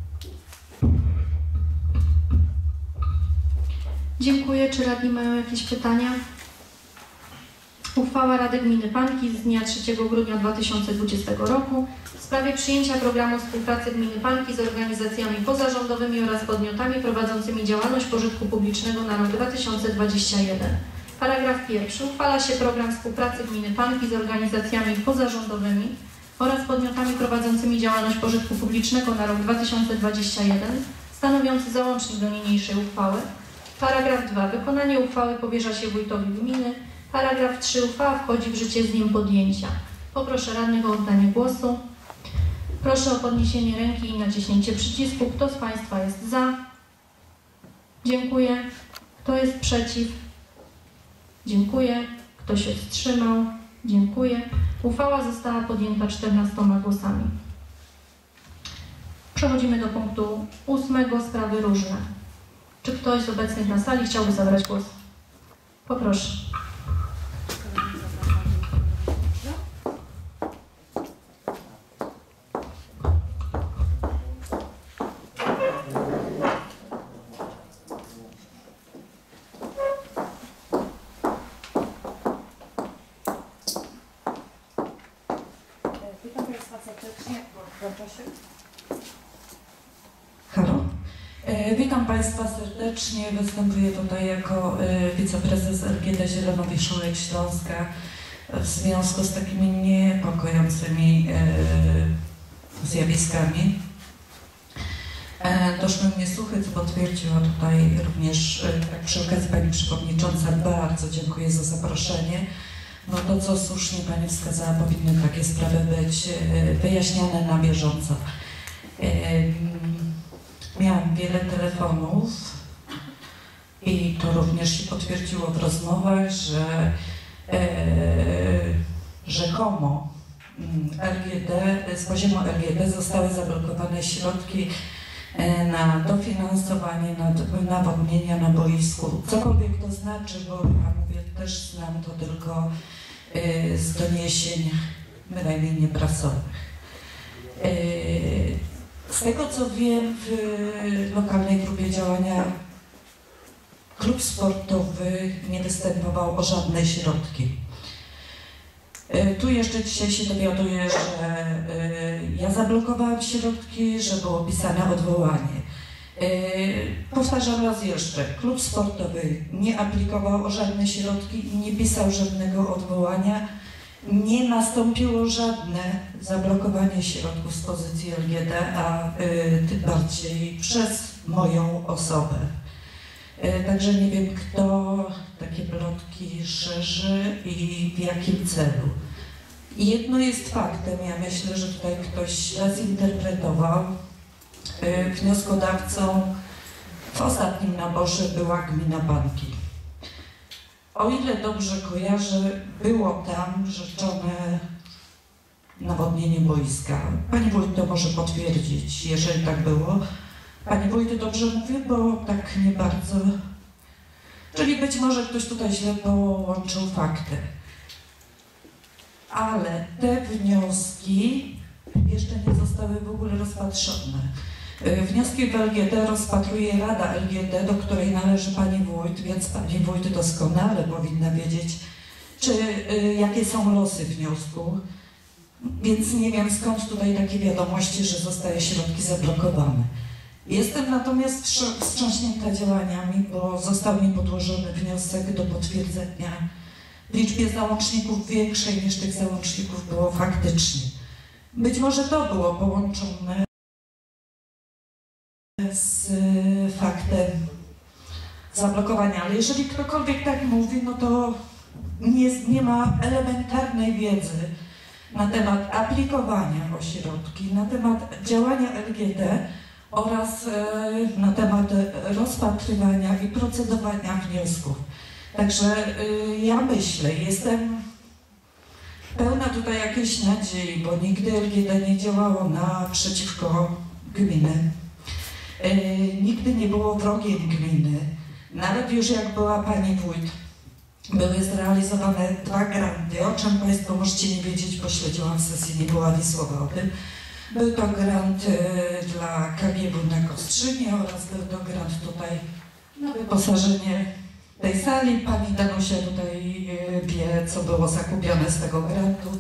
C: Dziękuję. Czy radni mają jakieś pytania? Uchwała Rady Gminy Panki z dnia trzeciego grudnia dwa tysiące dwudziestego roku w sprawie przyjęcia programu współpracy Gminy Panki z organizacjami pozarządowymi oraz podmiotami prowadzącymi działalność pożytku publicznego na rok dwa tysiące dwudziesty pierwszy. Paragraf pierwszy. Uchwala się program współpracy Gminy Panki z organizacjami pozarządowymi oraz podmiotami prowadzącymi działalność pożytku publicznego na rok dwa tysiące dwudziesty pierwszy, stanowiący załącznik do niniejszej uchwały. Paragraf dwa. Wykonanie uchwały powierza się wójtowi gminy. Paragraf trzy. Uchwała wchodzi w życie z dniem podjęcia. Poproszę radnych o oddanie głosu. Proszę o podniesienie ręki i naciśnięcie przycisku. Kto z Państwa jest za? Dziękuję. Kto jest przeciw? Dziękuję. Kto się wstrzymał? Dziękuję. Uchwała została podjęta czternastoma głosami. Przechodzimy do punktu ósmego. Sprawy różne. Czy ktoś z obecnych na sali chciałby zabrać głos? Poproszę.
I: Witam Państwa serdecznie. Proszę.
J: Halo. E, witam Państwa serdecznie. Występuję tutaj jako e, wiceprezes L G D Zielonowierzchołek Śląska w związku z takimi niepokojącymi e, zjawiskami. E, doszły mnie słuchy, co potwierdziła tutaj również e, tak przy okazji Pani Przewodnicząca. Bardzo dziękuję za zaproszenie. No to, co słusznie Pani wskazała, powinny takie sprawy być e, wyjaśniane na bieżąco. E, Miałam wiele telefonów i to również się potwierdziło w rozmowach, że e, rzekomo L G D, z poziomu L G D zostały zablokowane środki na dofinansowanie, na nawodnienia na boisku. Cokolwiek to znaczy, bo ja mówię, też znam to tylko z doniesień bynajmniej nieprasowych. Z tego co wiem, w lokalnej grupie działania klub sportowy nie występował o żadne środki. Tu jeszcze dzisiaj się dowiaduję, że ja zablokowałam środki, że było pisane odwołanie. Powtarzam raz jeszcze, klub sportowy nie aplikował o żadne środki i nie pisał żadnego odwołania. Nie nastąpiło żadne zablokowanie środków z pozycji L G D, a tym bardziej przez moją osobę. Także nie wiem, kto takie plotki szerzy i w jakim celu. Jedno jest faktem, ja myślę, że tutaj ktoś źle zinterpretował. Wnioskodawcą w ostatnim naborze była gmina Banki. O ile dobrze kojarzę, było tam rzeczone nawodnienie boiska. Pani wójt to może potwierdzić, jeżeli tak było. Pani wójt dobrze mówię, bo tak nie bardzo. Czyli być może ktoś tutaj źle połączył fakty. Ale te wnioski jeszcze nie zostały w ogóle rozpatrzone. Wnioski w L G D rozpatruje Rada L G D, do której należy pani wójt, więc pani wójt doskonale powinna wiedzieć, czy, y, jakie są losy wniosku. Więc nie wiem, skąd tutaj takie wiadomości, że zostaje środki zablokowane. Jestem natomiast wstrząśnięta działaniami, bo został mi podłożony wniosek do potwierdzenia w liczbie załączników większej niż tych załączników było faktycznie. Być może to było połączone z faktem zablokowania, ale jeżeli ktokolwiek tak mówi, no to nie, nie ma elementarnej wiedzy na temat aplikowania o środki, na temat działania L G D oraz e, na temat rozpatrywania i procedowania wniosków. Także e, ja myślę, jestem pełna tutaj jakiejś nadziei, bo nigdy L G D nie działało naprzeciwko gminy. E, nigdy nie było wrogiem gminy. Nawet już jak była pani wójt, były zrealizowane dwa granty, o czym Państwo możecie nie wiedzieć, bo śledziłam sesję, nie było ani słowa o tym. Był to grant y, dla K G W na Kostrzynie oraz był to grant tutaj na wyposażenie tej sali. Pani Danusia tutaj y, wie, co było zakupione z tego grantu.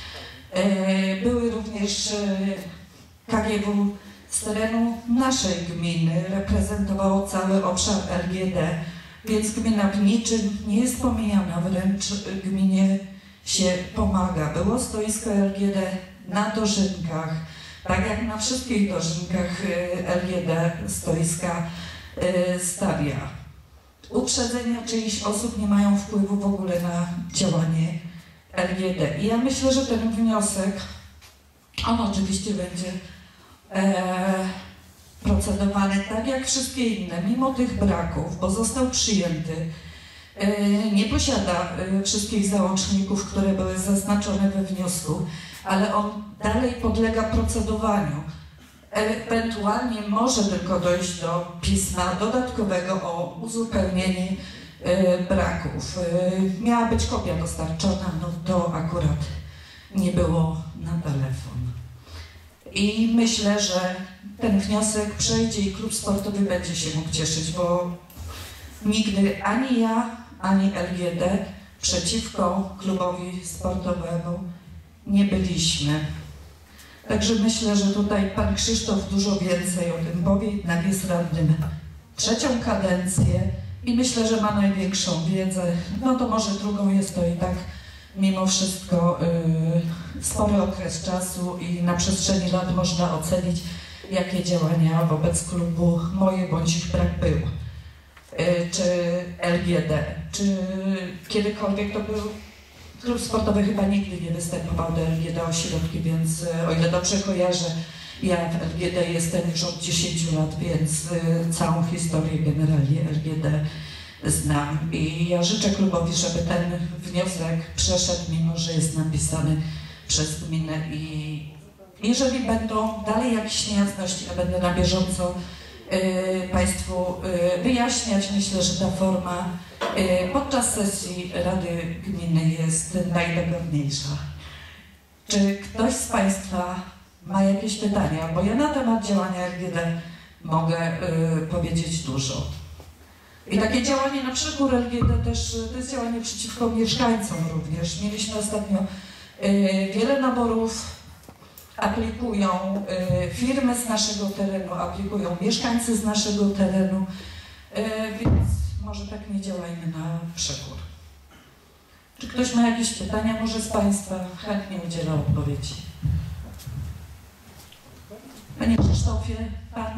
J: Y, były również y, K G W z terenu naszej gminy, reprezentowało cały obszar L G D, więc gmina w niczym nie jest pomijana, wręcz gminie się pomaga. Było stoisko L G D na dożynkach, tak jak na wszystkich dożynkach L G D stoiska stawia. Uprzedzenia czyichś osób nie mają wpływu w ogóle na działanie L G D. I ja myślę, że ten wniosek, on oczywiście będzie e, procedowany tak jak wszystkie inne, mimo tych braków, bo został przyjęty. E, nie posiada e, wszystkich załączników, które były zaznaczone we wniosku, ale on dalej podlega procedowaniu. Ewentualnie może tylko dojść do pisma dodatkowego o uzupełnienie y, braków. Y, miała być kopia dostarczona, no to akurat nie było na telefon. I myślę, że ten wniosek przejdzie i klub sportowy będzie się mógł cieszyć, bo nigdy ani ja, ani L G D przeciwko klubowi sportowemu nie byliśmy. Także myślę, że tutaj pan Krzysztof dużo więcej o tym powie, jednak jest radnym trzecią kadencję i myślę, że ma największą wiedzę. No to może drugą jest to i tak mimo wszystko yy, spory okres czasu i na przestrzeni lat można ocenić, jakie działania wobec klubu moje bądź ich brak był. Yy, czy L G D, czy kiedykolwiek to był klub sportowy chyba nigdy nie występował do L G D o środki, więc o ile dobrze kojarzę, ja w L G D jestem już od dziesięciu lat, więc całą historię generalnie L G D znam. I ja życzę klubowi, żeby ten wniosek przeszedł, mimo że jest napisany przez gminę i Jeżeli będą dalej jakieś niejasności, ja będę na bieżąco y, Państwu y, wyjaśniać. Myślę, że ta forma y, podczas sesji Rady Gminy jest najdogodniejsza. Czy ktoś z Państwa ma jakieś pytania? Bo ja na temat działania L G D mogę y, powiedzieć dużo. I takie działanie na przykór L G D też, to jest działanie przeciwko mieszkańcom również. Mieliśmy ostatnio y, wiele naborów, aplikują y, firmy z naszego terenu, aplikują mieszkańcy z naszego terenu, y, więc może tak nie działajmy na przekór. Czy ktoś ma jakieś pytania? Może z Państwa chętnie udziela odpowiedzi. Panie Krzysztofie, Pan?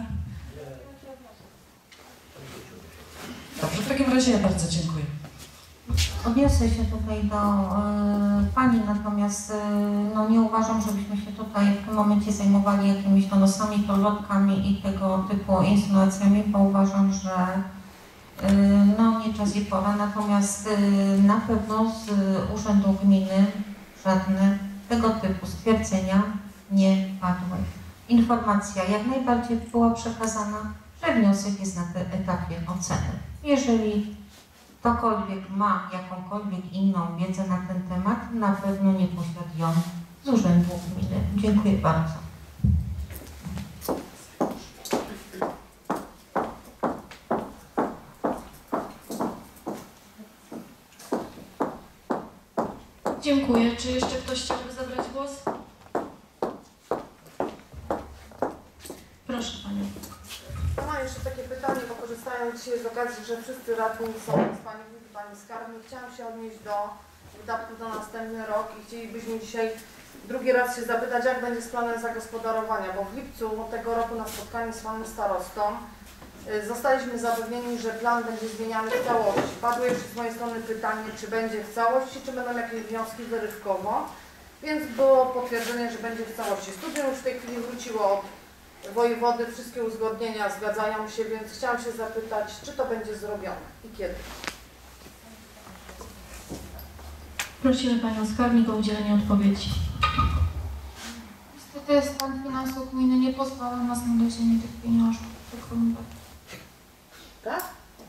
J: Dobrze, w takim razie ja bardzo dziękuję.
D: Odniosę się tutaj do y, Pani, natomiast y, no, nie uważam, żebyśmy się tutaj w tym momencie zajmowali jakimiś donosami, polotkami i tego typu insynuacjami, bo uważam, że y, no, nie czas i pora. Natomiast y, na pewno z y, Urzędu Gminy żadne tego typu stwierdzenia nie padły. Informacja jak najbardziej była przekazana, że wniosek jest na te etapie oceny. Jeżeli ktokolwiek ma jakąkolwiek inną wiedzę na ten temat, na pewno nie posiadł ją z Urzędu Gminy. Dziękuję bardzo.
C: Dziękuję. Czy jeszcze ktoś chciałby zabrać głos? Proszę Panią.
E: Ja mam jeszcze takie pytanie, bo korzystając dzisiaj z okazji, że wszyscy radni są z Pani Wójt, Pani Skarbnik, chciałam się odnieść do wydatków na następny rok i chcielibyśmy dzisiaj drugi raz się zapytać, jak będzie z planem zagospodarowania, bo w lipcu tego roku na spotkaniu z Panem Starostą y, zostaliśmy zapewnieni, że plan będzie zmieniany w całości. Padło jeszcze z mojej strony pytanie, czy będzie w całości, czy będą jakieś wnioski wyrywkowo, więc było potwierdzenie, że będzie w całości. Studium już w tej chwili wróciło od wojewody, wszystkie uzgodnienia zgadzają się, więc chciałam się zapytać, czy to będzie zrobione i kiedy?
C: Prosimy Panią Skarbnik o udzielenie odpowiedzi.
H: Niestety stan finansów gminy nie pozwala na znalezienie tych pieniążków.
E: Tak?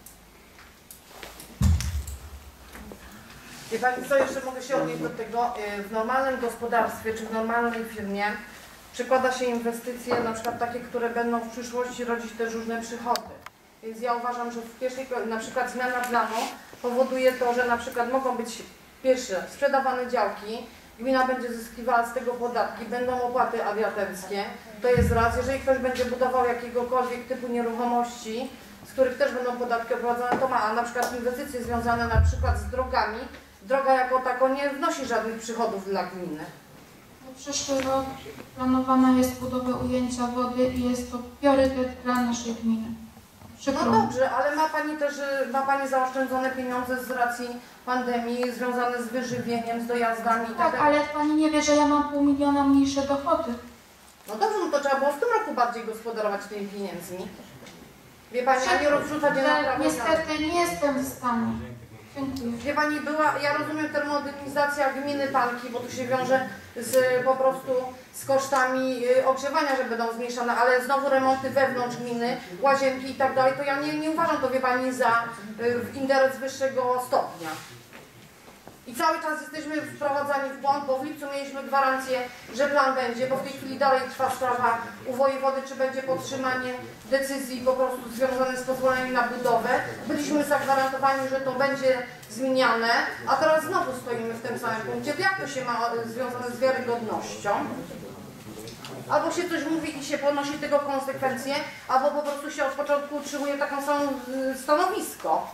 E: Wie Pani co, jeszcze mogę się odnieść do tego, w normalnym gospodarstwie czy w normalnej firmie przekłada się inwestycje, na przykład takie, które będą w przyszłości rodzić też różne przychody. Więc ja uważam, że w pierwszej, na przykład zmiana planu powoduje to, że na przykład mogą być pierwsze sprzedawane działki, gmina będzie zyskiwała z tego podatki, będą opłaty awiatenckie, to jest raz. Jeżeli ktoś będzie budował jakiegokolwiek typu nieruchomości, z których też będą podatki oprowadzone, to ma, a na przykład inwestycje związane na przykład z drogami, droga jako tako nie wnosi żadnych przychodów dla gminy.
H: Na przyszły rok planowana jest budowa ujęcia wody i jest to priorytet dla naszej gminy. Przykro.
E: No dobrze, ale ma Pani też, ma Pani zaoszczędzone pieniądze z racji pandemii, związane z wyżywieniem, z dojazdami i tak
H: Tak, ale Pani nie wie, że ja mam pół miliona mniejsze dochody.
E: No dobrze, no to trzeba było w tym roku bardziej gospodarować tymi pieniędzmi. Wie Pani, a nie rozrzucać je na prawo.
H: Niestety nie jestem w stanie. Dziękuję.
E: Wie Pani, była, ja rozumiem termomodernizacja gminy Panki, bo tu się wiąże z, po prostu z kosztami y, ogrzewania, że będą zmniejszone, ale znowu remonty wewnątrz gminy, łazienki i tak dalej, to ja nie, nie uważam to, wie Pani, za y, interes wyższego stopnia. I cały czas jesteśmy wprowadzani w błąd, bo w lipcu mieliśmy gwarancję, że plan będzie, bo w tej chwili dalej trwa sprawa u wojewody, czy będzie podtrzymanie decyzji po prostu związane z pozwoleniem na budowę. Byliśmy zagwarantowani, że to będzie zmieniane, a teraz znowu stoimy w tym samym punkcie. Jak to się ma związane z wiarygodnością? Albo się coś mówi i się ponosi tego konsekwencje, albo po prostu się od początku utrzymuje taką samą stanowisko.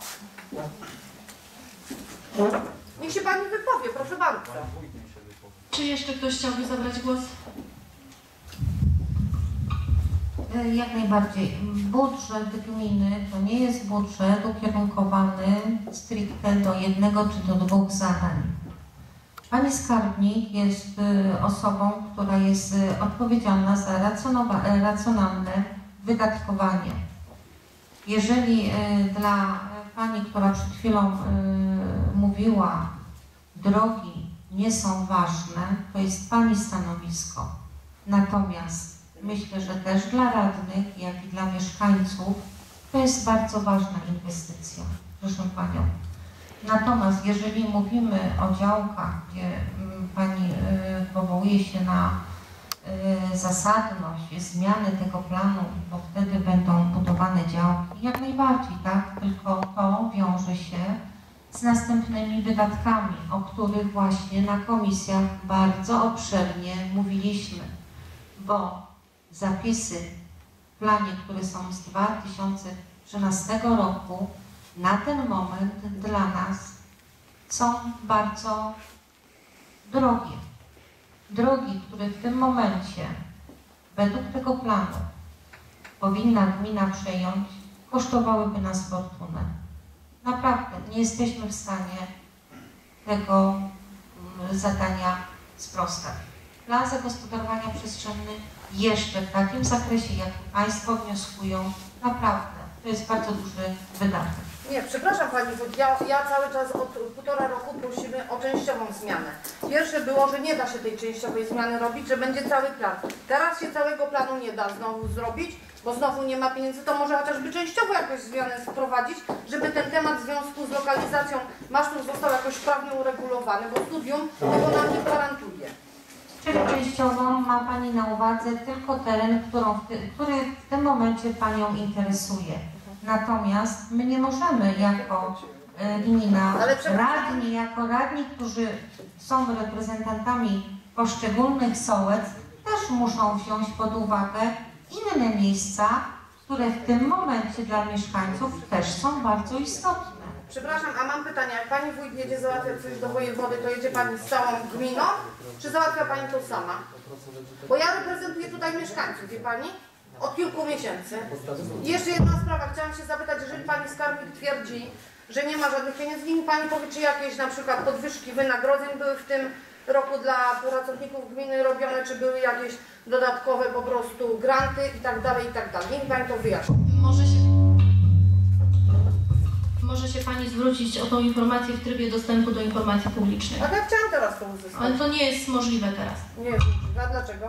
E: Niech się Pani wypowie, proszę bardzo.
C: Czy jeszcze ktoś chciałby zabrać głos?
D: Jak najbardziej. Budżet gminy to nie jest budżet ukierunkowany stricte do jednego czy do dwóch zadań. Pani skarbnik jest osobą, która jest odpowiedzialna za racjonalne wydatkowanie. Jeżeli dla Pani, która przed chwilą mówiła, drogi nie są ważne, to jest Pani stanowisko. Natomiast myślę, że też dla radnych, jak i dla mieszkańców to jest bardzo ważna inwestycja, proszę Panią. Natomiast jeżeli mówimy o działkach, gdzie mm, Pani y, powołuje się na y, zasadność zmiany tego planu, bo wtedy będą budowane działki, jak najbardziej, tak? Tylko to wiąże się z następnymi wydatkami, o których właśnie na komisjach bardzo obszernie mówiliśmy, bo zapisy w planie, które są z dwa tysiące trzynastego roku, na ten moment dla nas są bardzo drogie. Drogi, które w tym momencie, według tego planu, powinna gmina przejąć, kosztowałyby nas fortunę. Naprawdę nie jesteśmy w stanie tego zadania sprostać. Plan zagospodarowania przestrzennego jeszcze w takim zakresie, jak Państwo wnioskują, naprawdę to jest bardzo duży wydatek.
E: Nie, przepraszam Pani Wójt, ja, ja cały czas od półtora roku prosimy o częściową zmianę. Pierwsze było, że nie da się tej częściowej zmiany robić, że będzie cały plan. Teraz się całego planu nie da znowu zrobić, bo znowu nie ma pieniędzy, to może chociażby częściowo jakąś zmianę wprowadzić, żeby ten temat w związku z lokalizacją masztów został jakoś prawnie uregulowany, bo studium tego nam nie gwarantuje.
D: Czyli częściową ma Pani na uwadze tylko teren, którą w ty, który w tym momencie Panią interesuje. Natomiast my nie możemy jako y, gmina, radni, jako radni, którzy są reprezentantami poszczególnych sołec, też muszą wziąć pod uwagę inne miejsca, które w tym momencie dla mieszkańców też są bardzo istotne.
E: Przepraszam, a mam pytanie, jak Pani Wójt jedzie załatwiać coś do wojewody, to jedzie Pani z całą gminą, czy załatwia Pani to sama? Bo ja reprezentuję tutaj mieszkańców, wie Pani? Od kilku miesięcy. I jeszcze jedna sprawa, chciałam się zapytać, jeżeli Pani skarbnik twierdzi, że nie ma żadnych pieniędzy, mi Pani powie, czy jakieś na przykład podwyżki wynagrodzeń były w tym roku dla pracowników gminy robione, czy były jakieś dodatkowe po prostu granty i tak dalej, i tak dalej. Niech Pani to wyjaśni.
C: Może się, może się Pani zwrócić o tą informację w trybie dostępu do informacji publicznej.
E: Tak, ja chciałam teraz to uzyskać.
C: Ale to nie jest możliwe teraz.
E: Nie jest możliwe. A dlaczego?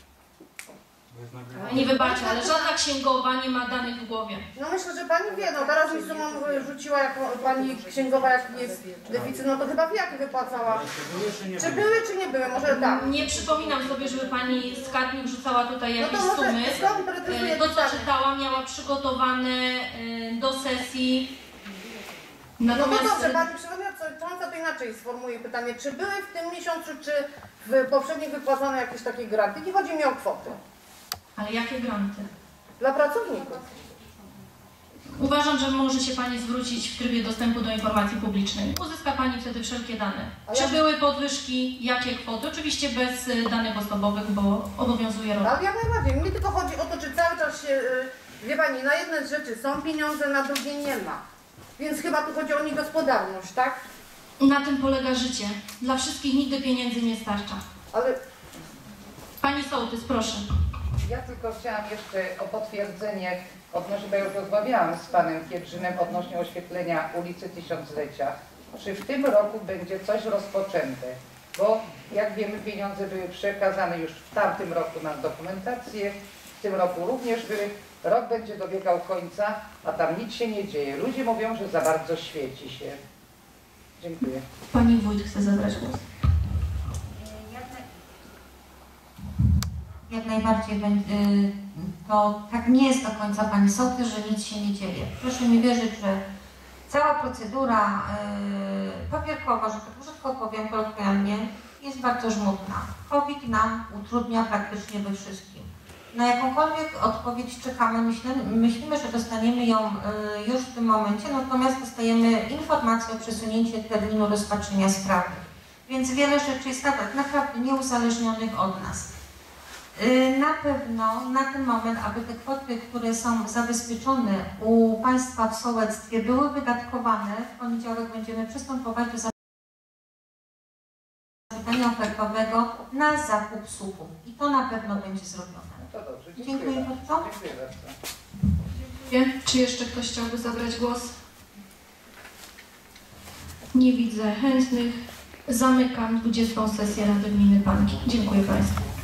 C: Nie wybaczę, ale żadna księgowa nie ma danych w głowie.
E: No myślę, że Pani wie, no teraz mi sumą rzuciła, jak Pani księgowa, jaki jest deficyt, no to chyba wie, jak wypłacała. Czy były, czy nie były? Może tak.
C: Nie przypominam sobie, żeby Pani skarbnik rzucała tutaj jakieś
E: no to może
C: sumy.
E: skonkretyzuję
C: To, co
E: pytanie.
C: czytałam, miała przygotowane do sesji.
E: Natomiast... No to dobrze, Pani Przewodnicząca to inaczej sformułuję pytanie. Czy były w tym miesiącu, czy w poprzednich wypłacone jakieś takie granty? Nie chodzi mi o kwoty.
C: Ale jakie granty?
E: Dla pracowników.
C: Uważam, że może się Pani zwrócić w trybie dostępu do informacji publicznej. Uzyska Pani wtedy wszelkie dane.
E: A
C: Czy
E: ja...
C: były podwyżki, jakie kwoty? Oczywiście bez danych osobowych, bo obowiązuje rok.
E: Ale jak najbardziej. Mnie tylko chodzi o to, czy cały czas się, wie Pani, na jedne rzeczy są pieniądze, na drugie nie ma. Więc chyba tu chodzi o niegospodarność, tak?
C: Na tym polega życie. Dla wszystkich nigdy pieniędzy nie starcza.
E: Ale...
C: Pani sołtys, proszę.
B: Ja tylko chciałam jeszcze o potwierdzenie odnośnie, bo ja już rozmawiałam z panem Kiedrzynem odnośnie oświetlenia ulicy Tysiąclecia. Czy w tym roku będzie coś rozpoczęte? Bo jak wiemy, pieniądze były przekazane już w tamtym roku na dokumentację, w tym roku również były. Rok będzie dobiegał końca, a tam nic się nie dzieje. Ludzie mówią, że za bardzo świeci się. Dziękuję.
C: Pani wójt chce zabrać głos.
D: Jak najbardziej to tak nie jest do końca Pani sołtys, że nic się nie dzieje. Proszę mi wierzyć, że cała procedura papierkowa, że tak brzydko powiem kolokwialnie, jest bardzo żmudna. COVID nam utrudnia praktycznie we wszystkim. Na jakąkolwiek odpowiedź czekamy, myślimy, myślimy, że dostaniemy ją już w tym momencie, natomiast dostajemy informację o przesunięciu terminu rozpatrzenia sprawy. Więc wiele rzeczy jest tak naprawdę nieuzależnionych od nas. Na pewno na ten moment, aby te kwoty, które są zabezpieczone u Państwa w sołectwie, były wydatkowane, w poniedziałek będziemy przystępować do zapytania ofertowego na zakup słupów. I to na pewno będzie zrobione.
B: To dobrze, dziękuję,
D: Dziękuję bardzo.
B: Dziękuję bardzo.
C: Dziękuję. Czy jeszcze ktoś chciałby zabrać głos? Nie widzę chętnych. Zamykam dwudziestą sesję Rady Gminy Panki. Dziękuję Państwu.